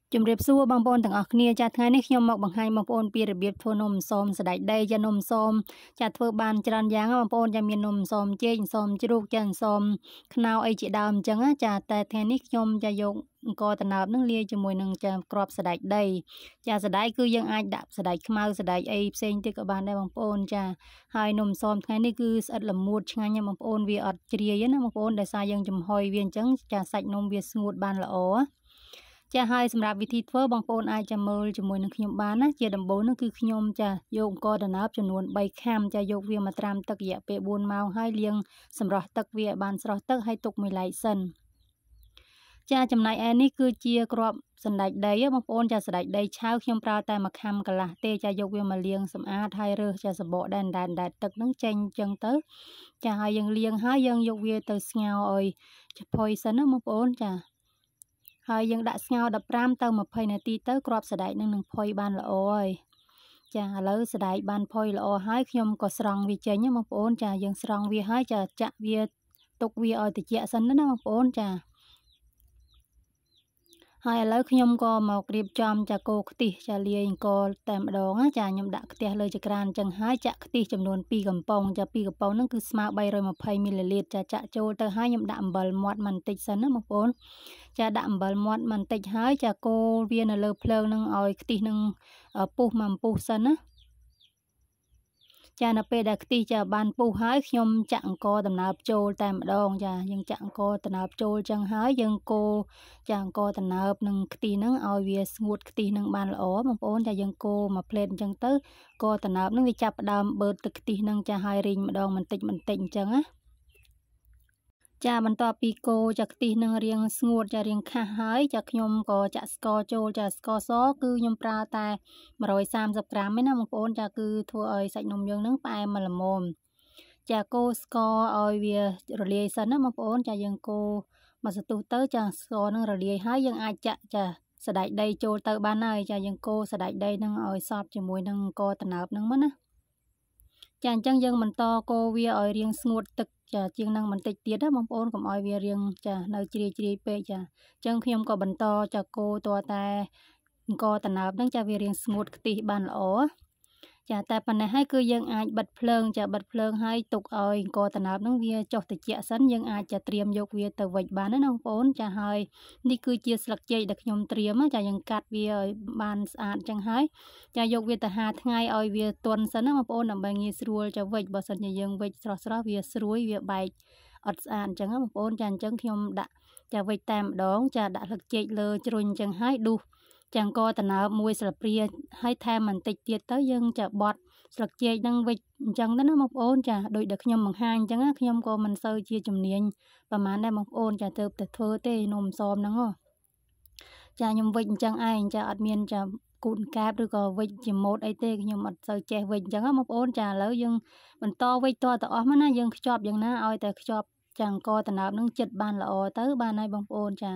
ជំរាបសួរបងប្អូនទាំងអស់គ្នាចាថ្ងៃនេះខ្ញុំមកបង្ហាញបងប្អូនពីរបៀបធ្វើនំអន្សមសណ្តែកដីចានំអន្សមចាធ្វើបានច្រើនយ៉ាងបងប្អូនចាមាននំអន្សមចេកអន្សមជ្រូកចាអន្សមខ្នុរអីជាដើមអញ្ចឹងចាតែថ្ងៃនេះខ្ញុំចាយកអង្គរត្នោតនឹងលាយជាមួយនឹងចាគ្រាប់សណ្តែកដីចាសណ្តែកគឺយើងអាចដាក់សណ្តែកខ្មៅសណ្តែកអីផ្សេងទៀតក៏បានដែរបងប្អូនចាហើយនំអន្សមថ្ងៃនេះគឺស្អិតល្មួតឆ្ងាញ់ណាស់បងប្អូនវាអត់ជ្រាយណាបងប្អូនដោយសារយើងចំហុយវាអញ្ចឹងចាសាច់នំវាស្ងួតបានល្អចាហើយសម្រាប់វិធីធ្វើបងប្អូនអាចចាំមើលជាមួយនឹងខ្ញុំបានណាជាដំបូងនោះគឺខ្ញុំចាយកអង្គរត្នោតចំនួន3ខាំចាយកវាមកត្រាំទឹករយៈពេល4ម៉ោងហើយលាងសម្រស់ទឹកវាឲ្យបានស្រស់ទឹកហើយទុកមួយឡែកសិនចាចំណែកឯនេះគឺជាគ្រាប់សណ្តែកដីបងប្អូនចាសណ្តែកដីឆៅខ្ញុំប្រើតែ1ខាំកន្លះទេចាយកវាមកលាងសម្អាតហើយរើសចាសបកដែនទឹកហ្នឹងចេញអញ្ចឹងទៅចាហើយយើងលាងហើយយើងយកវាទៅស្ងោរឲ្យឆផុយសិនណាបងប្អូនចាហើយយើងដាក់ស្ងោរ15ទៅ20នាទីទៅគ្រាប់សណ្តែកនឹងផុយបានល្អហើយចាឥឡូវសណ្តែកបានផុយល្អហើយខ្ញុំក៏ស្រង់វាចេញណាបងប្អូនចាយើងស្រង់វាហើយចាចាក់វាទុកវាឲ្យត្រជាក់សិនណាបងប្អូនចាហើយឥឡូវខ្ញុំក៏មករៀបចំចាកូរខ្ទិះចាលាយអង្គរតែម្ដងណាចាខ្ញុំដាក់ខ្ទះលើចក្រានអញ្ចឹងហើយចាក់ខ្ទិះចំនួន2កំប៉ុងចា2កំប៉ុងហ្នឹងគឺស្មើ320មីលីលីត្រចាចាក់ចូលទៅហើយខ្ញុំដាក់អំបិលមាត់បន្តិចសិនណាបងប្អូនចាដាក់អំបិលមាត់បន្តិចហើយចាកូរវានៅលើភ្លើងហ្នឹងឲ្យខ្ទិះហ្នឹងពុះមកអំពុះសិនណាចានៅពេលដែលខ្ទិះចាបានពុះហើយខ្ញុំចាក់អង្គរដំណើបចូលតែម្ដងចាយើងចាក់អង្គរដំណើបចូលចឹងហើយយើងកូរចាអង្គរដំណើបនឹងខ្ទិះហ្នឹងឲ្យវាស្ងួតខ្ទិះហ្នឹងបានល្អបងប្អូនចាយើងកូរមួយភ្លែតអញ្ចឹងទៅអង្គរដំណើបហ្នឹងវាចាប់ផ្ដើមបឺតទឹកខ្ទិះហ្នឹងចាហើយរីងម្ដងបន្តិចអញ្ចឹងណាចាបន្ទាប់ពីកូរចាខ្ទិះនឹងរៀងស្ងួតចារៀងខាស់ហើយចាខ្ញុំក៏ចាក់ស្ករចូលចាស្ករសគឺខ្ញុំប្រើតែ130ក្រាមឯណាបងប្អូនចាគឺធ្វើឲ្យសាច់នំយើងនឹងផ្អែមល្មមចាកូរស្ករឲ្យវារលាយសិនណាបងប្អូនចាយើងកូរមកសន្ទុះទៅចាស្ករនឹងរលាយហើយយើងអាចចាក់ចាសណ្តែកដីចូលទៅបានហើយចាយើងកូរសណ្តែកដីនឹងឲ្យសព្វជាមួយនឹងអង្គរត្នោតនឹងមកណាចាអញ្ចឹងយើងបន្តកូរវាឲ្យរៀងស្ងួតទឹកចាជាងនឹងបន្តិចទៀតណាបងប្អូនកុំឲ្យវារៀងចានៅជ្រាយពេកចាអញ្ចឹងខ្ញុំក៏បន្តចាកូរតតែអង្គរត្នោតហ្នឹងចាវារៀងស្ងួតខ្ទិះបានល្អចាតែប៉ុណ្ណេះហើយគឺយើងអាចបិទភ្លើងចាបិទភ្លើងហើយទុកឲ្យអង្គរត្នោតហ្នឹងវាចុះត្រជាក់សិនយើងអាចចាត្រៀមយកវាទៅវេចបានណាបងប្អូនចាហើយនេះគឺជាស្លឹកចេកដែលខ្ញុំត្រៀមចាយើងកាត់វាឲ្យបានស្អាតអញ្ចឹងហើយចាយកវាទៅហាលថ្ងៃឲ្យវាទន់សិនណាបងប្អូនដើម្បីងាយស្រួលចាវេចបើសិនជាយើងវេចស្រស់វាស្រួយវាបែកអត់ស្អាតអញ្ចឹងណាបងប្អូនចាអញ្ចឹងខ្ញុំដាក់ចាវេចតែម្ដងចាដាក់ស្លឹកចេកលើជ្រុញអញ្ចឹងហើយដួសចាអង្គរត្នោតមួយស្លាបព្រាហើយថែមបន្តិចទៀតទៅយើងចាបត់ស្លឹកចេកហ្នឹងវិចអញ្ចឹងទៅណាបងប្អូនចាដូចដែលខ្ញុំបង្ហាញអញ្ចឹងខ្ញុំក៏មិនសូវជាជំនាញប្រហែលដែរបងប្អូនចាទើបតែធ្វើទេនំអន្សមហ្នឹងចាខ្ញុំវិចអញ្ចឹងឯងចាអត់មានចាគូតកាបឬក៏វិចជាម៉ូតអីទេខ្ញុំអត់សូវចេះវិចអញ្ចឹងបងប្អូនចាឥឡូវយើងបន្តវិចតទៅអស់មកណាយើងខ្ចប់យ៉ាងណាឲ្យតែខ្ចប់ចាអង្គរត្នោតហ្នឹងចិត្តបានល្អទៅបានហើយបងប្អូនចា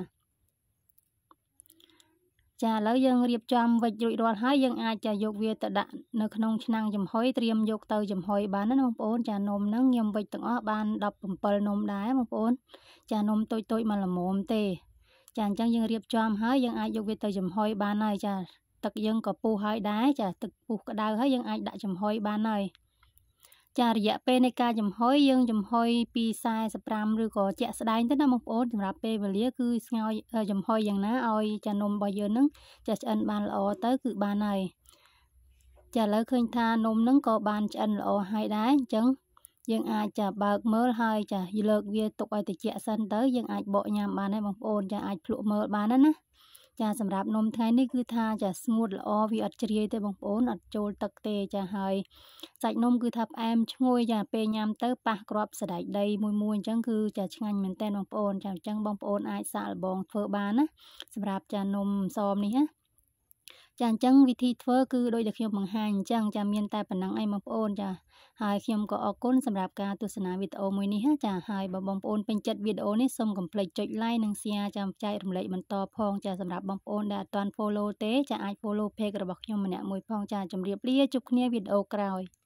ឥឡូវយើងរៀបចំវិចរួចរាល់ហើយយើងអាចចាយកវាទៅដាក់នៅក្នុងឆ្នាំងចំហុយត្រៀមយកទៅចំហុយបានណាបងប្អូនចានំហ្នឹងខ្ញុំវិចទាំងអស់បាន17នំដែរបងប្អូនចានំតូចមកល្មមទេចាអញ្ចឹងយើងរៀបចំហើយយើងអាចយកវាទៅចំហុយបានហើយចាទឹកយើងក៏ពុះហើយដែរចាទឹកពុះក្តៅហើយយើងអាចដាក់ចំហុយបានហើយចារយៈពេលនៃការចំហុយយើងចំហុយពី45ឬក៏ជាក់ស្ដែងទៅណាបងប្អូនសម្រាប់ពេលវេលាគឺស្ងោរចំហុយយ៉ាងណាឲ្យចានំរបស់យើងហ្នឹងចាឆ្អិនបានល្អទៅគឺបានហើយចាឥឡូវឃើញថានំហ្នឹងក៏បានឆ្អិនល្អហើយដែរអញ្ចឹងយើងអាចចាបើកមើលហើយចាលើកវាទុកឲ្យត្រជាក់សិនទៅយើងអាចបកញ៉ាំបានដែរបងប្អូនចាអាចភ្លក់មើលបានណាចាសម្រាប់នំថ្ងៃនេះគឺថាចាស្ងួតល្អវាអត់ជ្រាយទេបងប្អូនអត់ចូលទឹកទេចាហើយសាច់នំគឺថាផ្អែមឈ្ងុយចាពេលញ៉ាំទៅប៉ះគ្រាប់សណ្តែកដីមួយអញ្ចឹងគឺចាឆ្ងាញ់មែនតើបងប្អូនចាអញ្ចឹងបងប្អូនអាចសាកល្បងធ្វើបានណាសម្រាប់ចានំអន្សមនេះណាចាអញ្ចឹងវិធីធ្វើគឺដូចដែលខ្ញុំបង្ហាញអញ្ចឹងចាមានតែប៉ុណ្ណឹងឯងបងប្អូនចាហើយខ្ញុំក៏អរគុណសម្រាប់ការទស្សនាវីដេអូមួយនេះចាហើយបើបងប្អូនពេញចិត្តវីដេអូនេះសូមកុំភ្លេចចុច like និង share ចាំចែករំលែកបន្តផងចាសម្រាប់បងប្អូនដែលអត់ទាន់ follow ទេចាអាច follow page របស់ខ្ញុំម្នាក់មួយផងចាជម្រាបលាជួបគ្នាវីដេអូក្រោយ